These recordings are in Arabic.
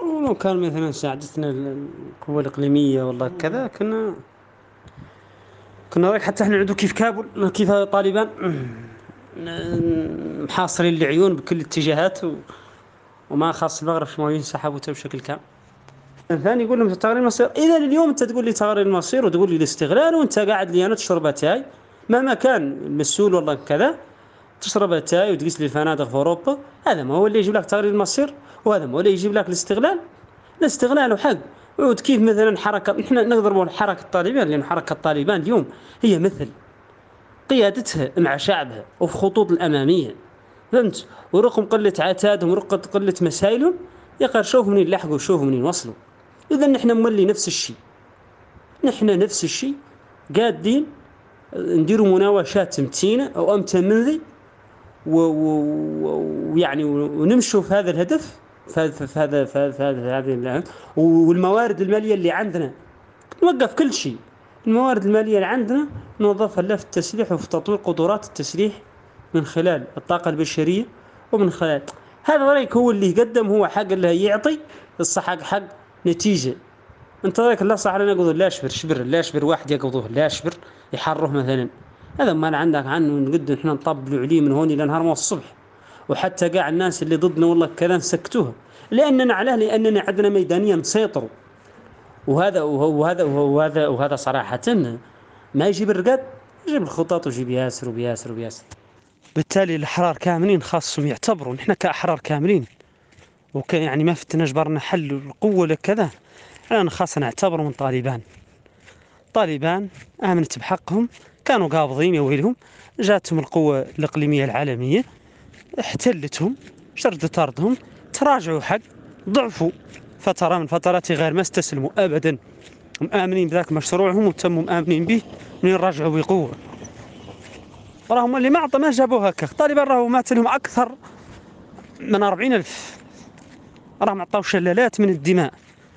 ولو كان مثلا ساعدتنا القوة الإقليمية والله كذا كنا رايك حتى احنا نعدو كيف كابل كيف طالبان محاصرين العيون بكل الاتجاهات وما خاص المغرب الشمالي سحبوته بشكل كامل. ثاني يقول لهم تغيير المصير. اذا اليوم انت تقول لي تغيير المصير وتقول لي الاستغلال وانت قاعد لي انا تشرب اتاي مهما كان المسؤول والله كذا، تشرب اتاي وتقيس لي الفنادق في اوروبا. هذا ما هو اللي يجيب لك تغيير المصير، وهذا ما هو اللي يجيب لك الاستغلال. الاستغلال حق. وعود كيف مثلا حركه احنا نضرب حركه طالبان، لان حركه طالبان اليوم هي مثل قيادتها مع شعبها وفي خطوط الاماميه، فهمت؟ ورغم قله عتادهم ورغم قله مسائلهم، يا اخي شوفوا منين لحقوا شوفوا منين وصلوا. اذا نحن مولي نفس الشيء، نحن نفس الشيء قادين نديروا مناوشات متينه او امتى من ذي ويعني ونمشوا في هذا الهدف، في هذه والموارد الماليه اللي عندنا نوقف كل شيء. الموارد الماليه اللي عندنا نوظفها لا في التسليح وفي تطوير قدرات التسليح من خلال الطاقه البشريه، ومن خلال هذا رايك هو اللي يقدم، هو حق اللي يعطي الصح حق نتيجه. انت رايك لا صح لنا نقول لا شبر شبر لا شبر واحد يقضوه لا شبر يحرره مثلا. هذا ما عندك عنه نقد احنا نطبلوا عليه من هون الى نهار ما الصبح. وحتى قاع الناس اللي ضدنا والله كذا سكتوها لاننا علاه، لاننا عندنا ميدانيه نسيطروا. وهذا صراحه ما يجيب الرقاد، يجيب الخطط ويجيب ياسر وبياسر وبياسر. بالتالي الاحرار كاملين خاصهم يعتبروا نحن كاحرار كاملين يعني ما فتنا جبرنا حل القوه لكذا. انا خاصة نعتبر من طالبان آمنت بحقهم، كانوا قابضين يا ويلهم، جاتهم القوة الإقليمية العالمية احتلتهم، شردت أرضهم، تراجعوا حق ضعفوا فترة من فترات غير ما استسلموا أبدا، مآمنين بذاك مشروعهم وتموا مآمنين به من رجعوا بقوة. راهم اللي ما جابوها هكا طالبان، راهو مات لهم أكثر من 40,000، راهم عطاو شلالات من الدماء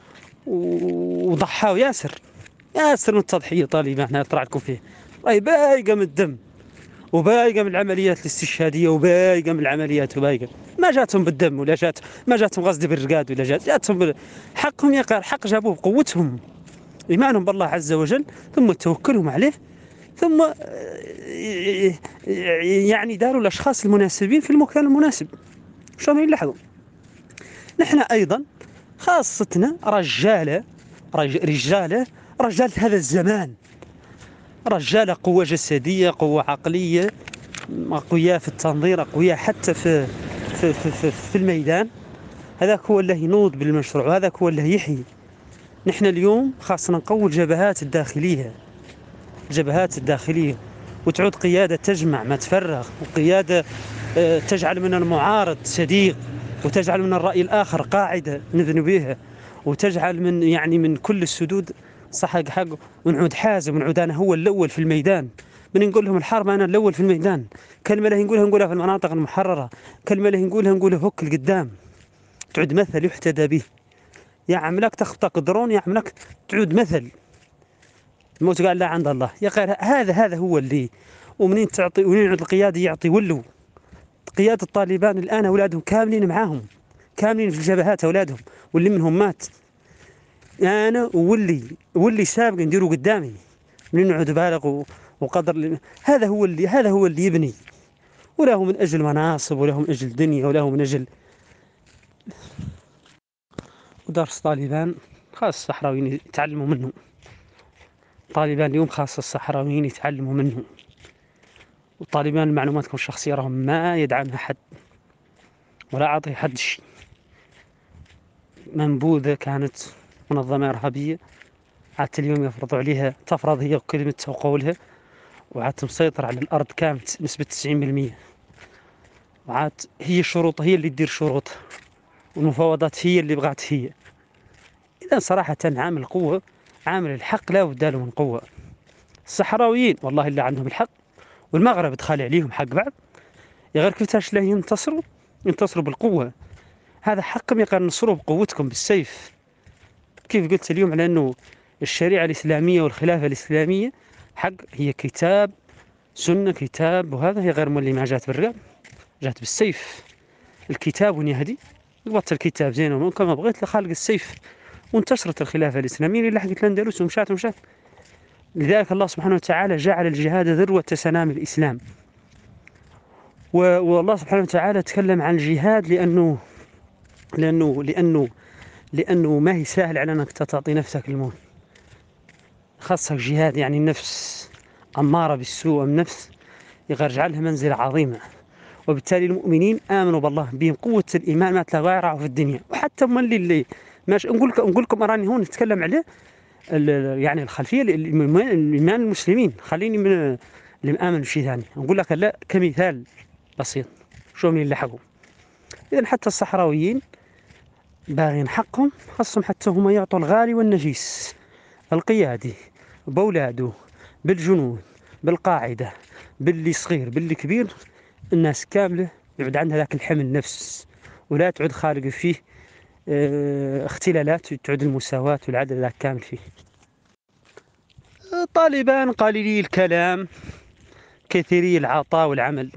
وضحاوا ياسر من التضحية. طالبان طلع لكم فيه راهي بايقة من الدم وبايقة من العمليات الاستشهادية وبايقة من العمليات وبايقة. ما جاتهم بالدم ولا ما جاتهم قصدي بالرقاد ولا جاتهم حقهم يقار حق جابوه بقوتهم، إيمانهم بالله عز وجل ثم توكلهم عليه، ثم يعني داروا الأشخاص المناسبين في المكان المناسب. شلون يلاحظوا. نحن أيضا خاصتنا رجالة هذا الزمان، رجال قوة جسدية قوة عقلية، أقوياء في التنظير، أقوياء حتى في الميدان. هذاك هو اللي ينوض بالمشروع وهذاك هو اللي يحيي. نحن اليوم خاصنا نقوي الجبهات الداخلية وتعود قيادة تجمع ما تفرغ، وقيادة تجعل من المعارض صديق، وتجعل من الرأي الآخر قاعدة نذن بها، وتجعل من كل السدود صح حقه، ونعود حازم ونعود أنا هو الأول في الميدان. من نقول لهم الحرب أنا الأول في الميدان، كلمة له نقولها في المناطق المحررة، كلمة له نقولها فوق القدام، تعود مثل يحتذى به. يا عملك تخطق درون، يا عملك تعود مثل. الموت قال لا عند الله يا غير هذا هو اللي. ومنين تعطي ومنين يعود القيادة يعطي ولو. قيادة الطالبان الآن أولادهم كاملين معاهم، كاملين في الجبهات أولادهم، واللي منهم مات. أنا واللي سابق نديروا قدامي من نعود بالغ وقدر. هذا هو اللي يبني، ولا هو من أجل مناصب ولا هو من أجل دنيا ولا هو من أجل. ودرس طالبان خاص الصحراويين يتعلموا منه. طالبان اليوم خاص الصحراويين يتعلموا منه. وطالبان معلوماتكم الشخصية راهم ما يدعمها حد ولا أعطي حد شيء. منبوذة كانت منظمة إرهابية، عاد اليوم تفرض هي كلمتها وقولها، وعاد مسيطر على الأرض كامل نسبة 90%. وعاد هي الشروط هي اللي تدير شروطها، والمفاوضات هي اللي بغات هي. إذا صراحة عامل القوة عامل الحق لا بد له من قوة. الصحراويين والله اللي عندهم الحق، والمغرب دخل عليهم حق بعض، غير كيفاش لا ينتصروا بالقوة. هذا حقهم يقدر نصروا بقوتكم بالسيف. كيف قلت اليوم على أنه الشريعة الإسلامية والخلافة الإسلامية حق هي كتاب سنة كتاب، وهذا هي غير مولي ما جات بالرقاب، جات بالسيف. الكتاب يهدي قبضت الكتاب زين وممكن ما بغيت لخالق السيف، وانتشرت الخلافة الإسلامية اللي لحقت الأندلس ومشات. لذلك الله سبحانه وتعالى جعل الجهاد ذروة سنام الإسلام. والله سبحانه وتعالى تكلم عن الجهاد لأنه ما هي سهل على أنك تعطي نفسك الموت، خاصة جهاد. يعني النفس أمارة بالسوء، النفس يرجع لها منزلة عظيمة. وبالتالي المؤمنين آمنوا بالله، بهم قوة الإيمان ما تلاقوها يرعوا في الدنيا. وحتى من اللي ماشي نقول لكم أراني هون نتكلم عليه يعني الخلفية الإيمان المسلمين. خليني من اللي مآمن بشيء ثاني نقول لك لا كمثال بسيط شو من اللي حقوا. إذن حتى الصحراويين باغين حقهم، خاصهم حتى هم يعطوا الغالي والنفيس، القيادي بأولاده، بالجنود، بالقاعدة، باللي صغير باللي كبير، الناس كاملة يعود عندها ذاك الحمل نفس، ولا تعود خارج فيه اختلالات، تعود المساواة والعدل ذاك كامل فيه. طالبان قليلي الكلام، كثيري العطاء والعمل،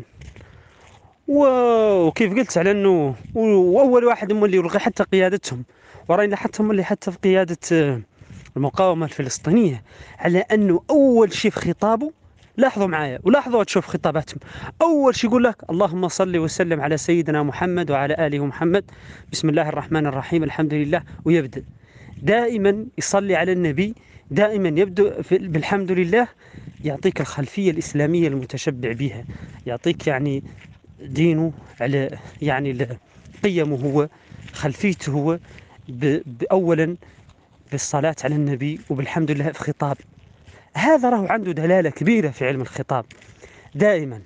وكيف قلت على انه واول واحد هم اللي يلغي حتى قيادتهم، ورأينا حتى هم اللي حتى في قيادة المقاومة الفلسطينية، على انه اول شيء في خطابه، لاحظوا معايا ولاحظوا تشوف خطاباتهم، اول شيء يقول لك اللهم صل وسلم على سيدنا محمد وعلى اله محمد، بسم الله الرحمن الرحيم، الحمد لله، ويبدأ دائما يصلي على النبي، دائما يبدأ بالحمد لله. يعطيك الخلفية الإسلامية المتشبع بها، يعطيك يعني دينه على يعني قيمه هو، خلفيته هو، أولا بالصلاة على النبي وبالحمد لله في خطاب. هذا راه عنده دلالة كبيرة في علم الخطاب دائما.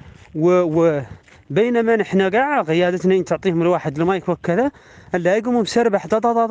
وبينما نحن قاع قيادتنا إن تعطيهم الواحد المايك وكذا هلا يقوموا مسربح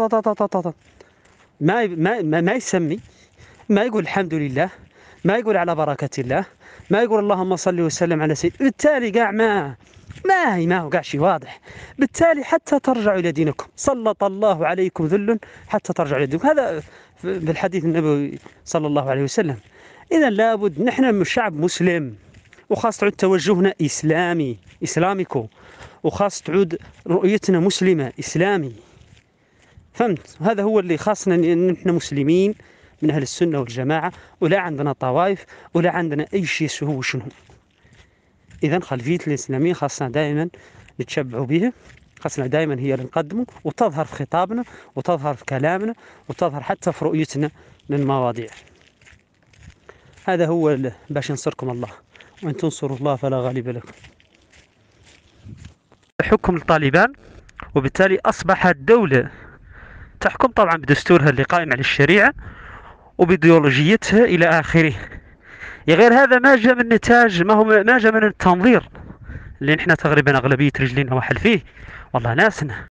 ما يسمي، ما يقول الحمد لله، ما يقول على بركة الله، ما يقول اللهم صل وسلم على سيد. بالتالي قاع ما هو قاع شيء واضح. بالتالي حتى ترجعوا إلى دينكم سلط الله عليكم ذل حتى ترجعوا إلى دينكم، هذا بالحديث النبوي صلى الله عليه وسلم. إذا لابد نحن شعب مسلم، وخاص تعود توجهنا إسلامي إسلاميكو، وخاص تعود رؤيتنا مسلمة إسلامي. فهمت؟ هذا هو اللي خاصنا ان نحن مسلمين من اهل السنه والجماعه، ولا عندنا طوائف ولا عندنا اي شيء هو شنو. اذا خلفيه الاسلاميه خاصنا دائما نتشبعوا به، خاصنا دائما هي اللي نقدمه، وتظهر في خطابنا وتظهر في كلامنا وتظهر حتى في رؤيتنا للمواضيع. هذا هو باش ينصركم الله، وان تنصروا الله فلا غالب لكم. حكم الطالبان، وبالتالي اصبحت دوله تحكم طبعا بدستورها اللي قائم على الشريعة وبيديولوجيتها إلى آخره. غير هذا ما جاء من نتاج، ما جاء من التنظير اللي نحن تقريبا أغلبية رجلينا وحل فيه والله ناسنا.